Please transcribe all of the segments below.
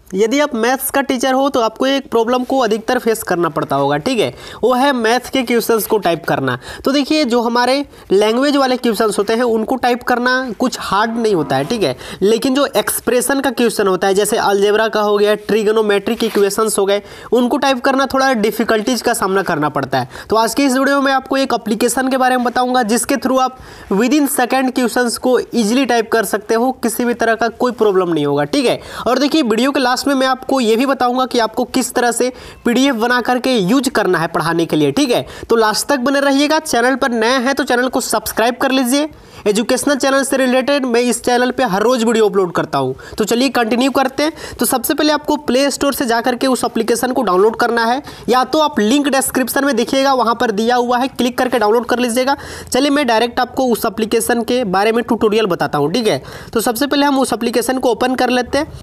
यदि आप मैथ्स का टीचर हो तो आपको एक प्रॉब्लम को अधिकतर फेस करना पड़ता होगा, ठीक है, वो है मैथ के क्वेश्चंस को टाइप करना। तो देखिए जो हमारे लैंग्वेज वाले क्वेश्चंस होते हैं उनको टाइप करना कुछ हार्ड नहीं होता है, ठीक है, लेकिन जो एक्सप्रेशन का क्वेश्चन होता है जैसे अलजेब्रा का हो गया, ट्रिगोनोमेट्रिक इक्वेशंस हो गए, उनको टाइप करना थोड़ा डिफिकल्टीज का सामना करना पड़ता है। तो आज की इस वीडियो में आपको एक एप्लीकेशन के बारे में बताऊंगा जिसके थ्रू आप विद इन सेकेंड क्वेश्चंस को ईजिली टाइप कर सकते हो, किसी भी तरह का कोई प्रॉब्लम नहीं होगा, ठीक है। और देखिए वीडियो के लास्ट में मैं आपको ये भी बताऊंगा कि आपको किस तरह से पीडीएफ बना करके यूज करना है पढ़ाने के लिए, ठीक है। तो लास्ट तक बने रहिएगा। चैनल पर नए हैं तो चैनल को सब्सक्राइब कर लीजिए। एजुकेशनल चैनल से रिलेटेड मैं इस चैनल पे हर रोज वीडियो अपलोड करता हूं। तो चलिए कंटिन्यू करते हैं। तो सबसे पहले आपको प्ले स्टोर से जाकर के उस एप्लीकेशन को डाउनलोड करना है, या तो आप लिंक डिस्क्रिप्शन में देखिएगा, वहां पर दिया हुआ है, क्लिक करके डाउनलोड कर लीजिएगा। चलिए मैं डायरेक्ट आपको उस एप्लीकेशन के बारे में ट्यूटोरियल बताता हूँ, ठीक है। तो सबसे पहले हम उस एप्लीकेशन को ओपन कर लेते हैं।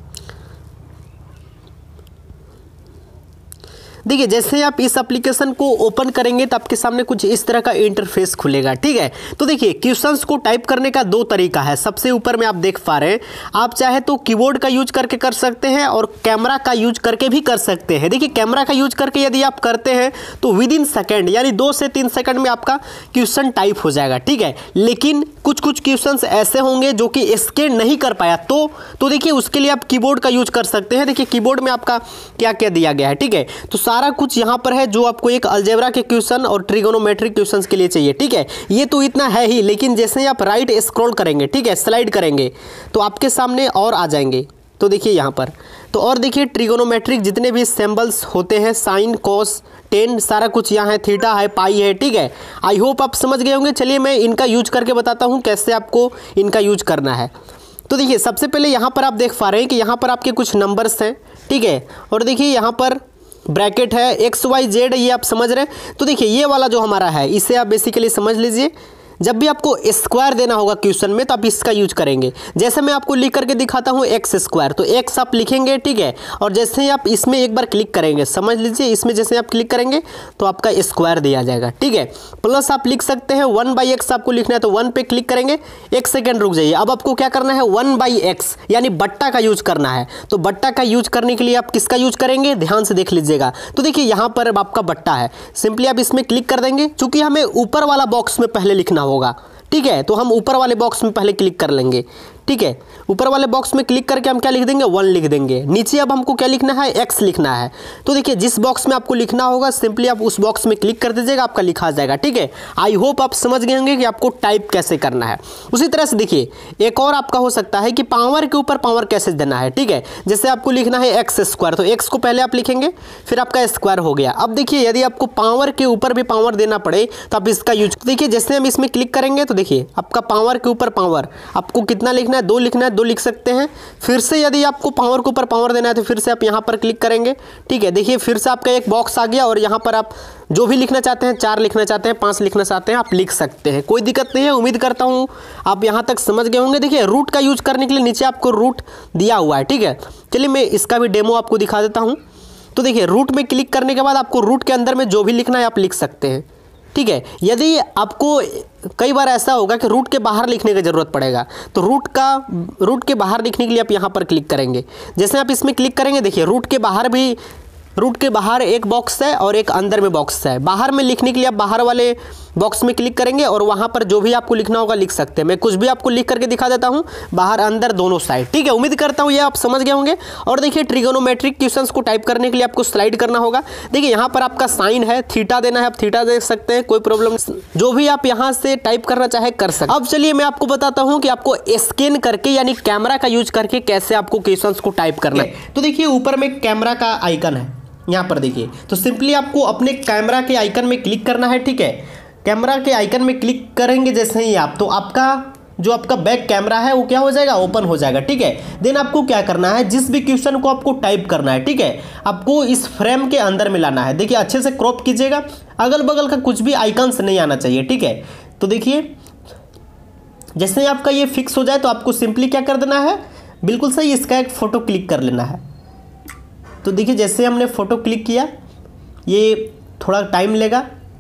देखिए जैसे ही आप इस एप्लीकेशन को ओपन करेंगे तो आपके सामने कुछ इस तरह का इंटरफेस खुलेगा, ठीक है। तो देखिए क्वेश्चंस को टाइप करने का दो तरीका है। सबसे ऊपर में आप देख पा रहे हैं, आप चाहे तो कीबोर्ड का यूज करके कर सकते हैं और कैमरा का यूज करके भी कर सकते हैं। देखिए कैमरा का यूज करके यदि आप करते हैं तो विद इन सेकेंड यानी 2 से 3 सेकंड में आपका क्वेश्चन टाइप हो जाएगा, ठीक है। लेकिन कुछ क्वेश्चंस ऐसे होंगे जो कि स्कैन नहीं कर पाया तो देखिए उसके लिए आप कीबोर्ड का यूज कर सकते हैं। देखिए कीबोर्ड में आपका क्या क्या दिया गया है, ठीक है। तो सारा कुछ यहाँ पर है जो आपको एक अलजेब्रा के क्वेश्चन और ट्रिगोनोमेट्रिक क्वेश्चंस के लिए चाहिए, ठीक है। ये तो इतना है ही, लेकिन जैसे ही आप राइट स्क्रॉल करेंगे, ठीक है, स्लाइड करेंगे तो आपके सामने और आ जाएंगे। तो देखिए यहाँ पर तो और देखिए ट्रिगोनोमेट्रिक जितने भी सिंबल्स होते हैं, साइन, कॉस, टेन, सारा कुछ यहाँ है, थीटा है, पाई है, ठीक है। आई होप आप समझ गए होंगे। चलिए मैं इनका यूज करके बताता हूँ कैसे आपको इनका यूज करना है। तो देखिए सबसे पहले यहाँ पर आप देख पा रहे हैं कि यहाँ पर आपके कुछ नंबर्स हैं, ठीक है। और देखिए यहाँ पर ब्रैकेट है, एक्स वाई जेड, ये आप समझ रहे हैं। तो देखिए ये वाला जो हमारा है इसे आप बेसिकली समझ लीजिए। जब भी आपको स्क्वायर देना होगा क्वेश्चन में तो आप इसका यूज करेंगे। जैसे मैं आपको लिख करके दिखाता हूँ एक्स स्क्वायर, तो एक्स आप लिखेंगे, ठीक है। और जैसे ही आप इसमें एक बार क्लिक करेंगे, समझ लीजिए इसमें जैसे आप क्लिक करेंगे तो आपका स्क्वायर दिया जाएगा, ठीक है। प्लस आप लिख सकते हैं 1/x आपको लिखना है तो 1 पे क्लिक करेंगे। 1 सेकेंड रुक जाइए। अब आपको क्या करना है, 1/x यानी बट्टा का यूज करना है। तो बट्टा का यूज करने के लिए आप किसका यूज करेंगे, ध्यान से देख लीजिएगा। तो देखिए यहाँ पर आपका बट्टा है, सिंपली आप इसमें क्लिक कर देंगे। चूंकि हमें ऊपर वाला बॉक्स में पहले लिखना होगा, ठीक है, तो हम ऊपर वाले बॉक्स में पहले क्लिक कर लेंगे, ठीक है। ऊपर वाले बॉक्स में क्लिक करके हम क्या लिख देंगे, 1 लिख देंगे। नीचे अब हमको क्या लिखना है, x लिखना है। तो देखिए जिस बॉक्स में आपको लिखना होगा सिंपली आप उस बॉक्स में क्लिक कर दीजिएगा, आपका लिखा आ जाएगा, ठीक है। आई होप आप समझ गए होंगे कि आपको टाइप कैसे करना है। उसी तरह से देखिए एक और आपका हो सकता है कि पावर के ऊपर पावर कैसे देना है, ठीक है। जैसे आपको लिखना है एक्स स्क्वायर, तो एक्स को पहले आप लिखेंगे, फिर आपका स्क्वायर हो गया। अब देखिए यदि आपको पावर के ऊपर भी पावर देना पड़े तो आप इसका यूज देखिए। जैसे हम इसमें क्लिक करेंगे तो देखिए आपका पावर के ऊपर पावर आपको कितना लिखना है, 2 लिखना है, 2 लिख सकते हैं। फिर से यदि आपको पावर के ऊपर पावर देना है तो फिर से आप यहाँ पर क्लिक करेंगे, ठीक है। देखिए फिर से आपका एक बॉक्स आ गया और यहाँ पर आप जो भी लिखना चाहते हैं, 4 लिखना चाहते हैं, 5 लिखना चाहते हैं, आप लिख सकते हैं, कोई दिक्कत नहीं है। उम्मीद करता हूँ आप यहाँ तक समझ गए होंगे। देखिए रूट का यूज करने के लिए नीचे आपको रूट दिया हुआ है, ठीक है। चलिए मैं इसका भी डेमो आपको दिखा देता हूँ। तो देखिए रूट में क्लिक करने के बाद आपको रूट के अंदर में जो भी लिखना है आप लिख सकते हैं, ठीक है। यदि आपको कई बार ऐसा होगा कि रूट के बाहर लिखने की ज़रूरत पड़ेगा तो रूट के बाहर लिखने के लिए आप यहाँ पर क्लिक करेंगे। जैसे आप इसमें क्लिक करेंगे देखिए रूट के बाहर एक बॉक्स है और एक अंदर में बॉक्स है। बाहर में लिखने के लिए आप बाहर वाले बॉक्स में क्लिक करेंगे और वहाँ पर जो भी आपको लिखना होगा लिख सकते हैं। मैं कुछ भी आपको लिख करके दिखा देता हूँ, बाहर अंदर दोनों साइड, ठीक है। उम्मीद करता हूँ ये आप समझ गए होंगे। और देखिए ट्रिगोनोमेट्रिक क्वेश्चंस को टाइप करने के लिए आपको स्लाइड करना होगा। देखिए यहाँ पर आपका साइन है, थीटा देना है, आप थीटा दे सकते हैं, कोई प्रॉब्लम, जो भी आप यहाँ से टाइप करना चाहे कर सकते। अब चलिए मैं आपको बताता हूँ कि आपको स्कैन करके यानी कैमरा का यूज करके कैसे आपको क्वेश्चंस को टाइप करना है। तो देखिए ऊपर में कैमरा का आइकन है, यहाँ पर देखिए। तो सिंपली आपको अपने कैमरा के आइकन में क्लिक करना है, ठीक है। कैमरा के आइकन में क्लिक करेंगे जैसे ही आप, तो आपका बैक कैमरा है वो क्या हो जाएगा, ओपन हो जाएगा, ठीक है। देन आपको क्या करना है, जिस भी क्वेश्चन को आपको टाइप करना है, ठीक है, आपको इस फ्रेम के अंदर में लाना है। देखिए अच्छे से क्रॉप कीजिएगा, अगल बगल का कुछ भी आइकन्स नहीं आना चाहिए, ठीक है। तो देखिए जैसे ही आपका ये फिक्स हो जाए तो आपको सिंपली क्या कर देना है, बिल्कुल सही इसका एक फ़ोटो क्लिक कर लेना है। तो देखिए जैसे हमने फ़ोटो क्लिक किया, ये थोड़ा टाइम लेगा,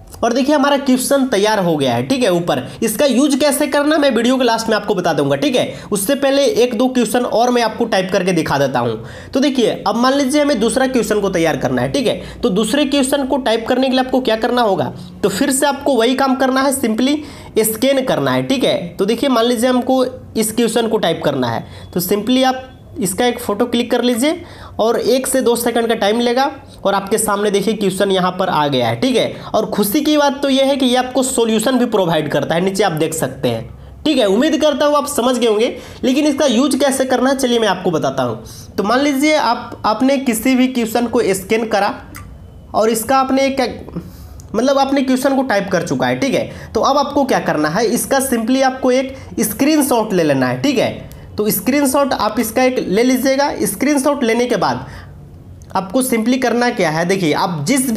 और देखिए हमारा क्वेश्चन तैयार हो गया है, ठीक है। ऊपर इसका यूज कैसे करना मैं वीडियो के लास्ट में आपको बता दूंगा, ठीक है। उससे पहले एक दो क्वेश्चन और मैं आपको टाइप करके दिखा देता हूं। तो देखिए अब मान लीजिए हमें दूसरा क्वेश्चन को तैयार करना है, ठीक है। तो दूसरे क्वेश्चन को टाइप करने के लिए आपको क्या करना होगा, तो फिर से आपको वही काम करना है, सिंपली स्कैन करना है, ठीक है। तो देखिए मान लीजिए हमको इस क्वेश्चन को टाइप करना है, तो सिंपली आप इसका एक फ़ोटो क्लिक कर लीजिए और 1 से 2 सेकंड का टाइम लेगा और आपके सामने देखिए क्वेश्चन यहाँ पर आ गया है, ठीक है। और खुशी की बात तो यह है कि ये आपको सॉल्यूशन भी प्रोवाइड करता है, नीचे आप देख सकते हैं, ठीक है। उम्मीद करता हूँ आप समझ गए होंगे, लेकिन इसका यूज कैसे करना है चलिए मैं आपको बताता हूँ। तो मान लीजिए आपने किसी भी क्वेश्चन को स्कैन करा और इसका आपने मतलब आपने क्वेश्चन को टाइप कर चुका है, ठीक है। तो अब आपको क्या करना है, इसका सिंपली आपको एक स्क्रीनशॉट ले लेना है, ठीक है। तो स्क्रीनशॉट आप इसका एक ले लीजिएगा। स्क्रीनशॉट लेने के बाद आपको सिंपली करना क्या है, देखिए आप जिस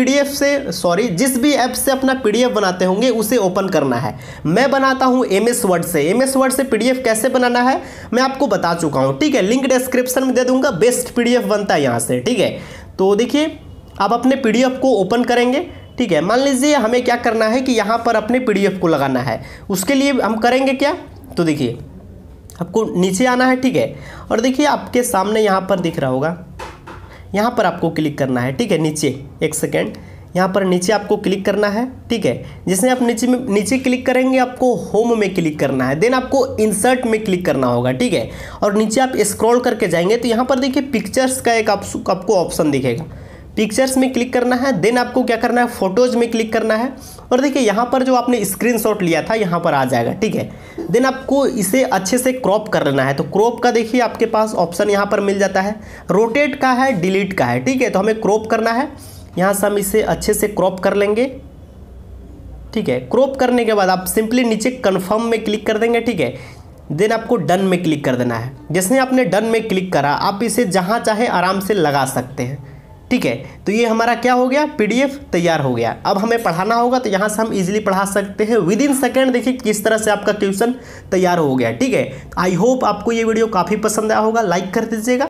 भी ऐप से अपना पीडीएफ बनाते होंगे उसे ओपन करना है। मैं बनाता हूं एमएस वर्ड से पीडीएफ कैसे बनाना है मैं आपको बता चुका हूं, ठीक है। लिंक डिस्क्रिप्शन में दे दूंगा, बेस्ट पीडीएफ बनता है यहां से, ठीक है। तो देखिए आप अपने पीडीएफ को ओपन करेंगे, ठीक है। मान लीजिए हमें क्या करना है कि यहाँ पर अपने पीडीएफ को लगाना है। उसके लिए हम करेंगे क्या, तो देखिए आपको नीचे आना है, ठीक है। और देखिए आपके सामने यहाँ पर दिख रहा होगा, यहाँ पर आपको क्लिक करना है, ठीक है। नीचे एक सेकेंड, यहाँ पर नीचे आपको क्लिक करना है, ठीक है। जिसमें आप नीचे क्लिक करेंगे आपको होम में क्लिक करना है, देन आपको इंसर्ट में क्लिक करना होगा, ठीक है। और नीचे आप स्क्रॉल करके जाएंगे तो यहाँ पर देखिए पिक्चर्स का एक आपको ऑप्शन दिखेगा, पिक्चर्स में क्लिक करना है। देन आपको क्या करना है, फोटोज़ में क्लिक करना है और देखिए यहाँ पर जो आपने स्क्रीनशॉट लिया था यहाँ पर आ जाएगा, ठीक है। देन आपको इसे अच्छे से क्रॉप कर लेना है। तो क्रॉप का देखिए आपके पास ऑप्शन यहाँ पर मिल जाता है, रोटेट का है, डिलीट का है, ठीक है। तो हमें क्रॉप करना है, यहाँ से हम इसे अच्छे से क्रॉप कर लेंगे, ठीक है। क्रॉप करने के बाद आप सिंपली नीचे कन्फर्म में क्लिक कर देंगे, ठीक है। देन आपको डन में क्लिक कर देना है। जैसे आपने डन में क्लिक करा आप इसे जहाँ चाहे आराम से लगा सकते हैं, ठीक है। तो ये हमारा क्या हो गया, पीडीएफ तैयार हो गया। अब हमें पढ़ाना होगा तो यहाँ से हम इजीली पढ़ा सकते हैं विद इन सेकेंड। देखिए किस तरह से आपका क्वेश्चन तैयार हो गया, ठीक है। आई होप आपको ये वीडियो काफ़ी पसंद आया होगा, लाइक कर दीजिएगा।